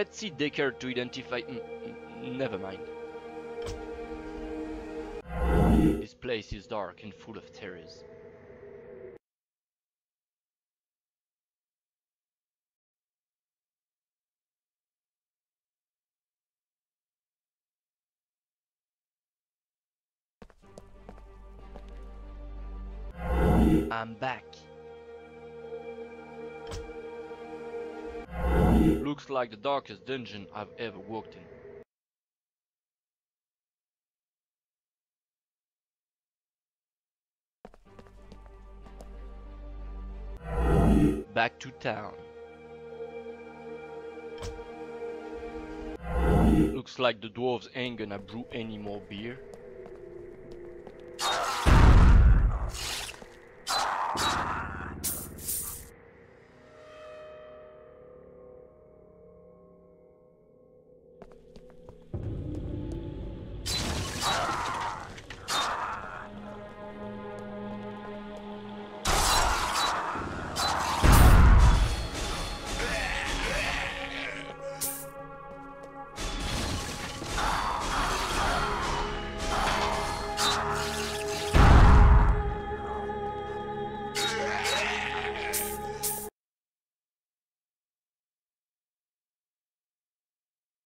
let's see Decker to identify... never mind. This place is dark and full of terrors. I'm back. Looks like the darkest dungeon I've ever walked in. Back to town. Looks like the dwarves ain't gonna brew any more beer.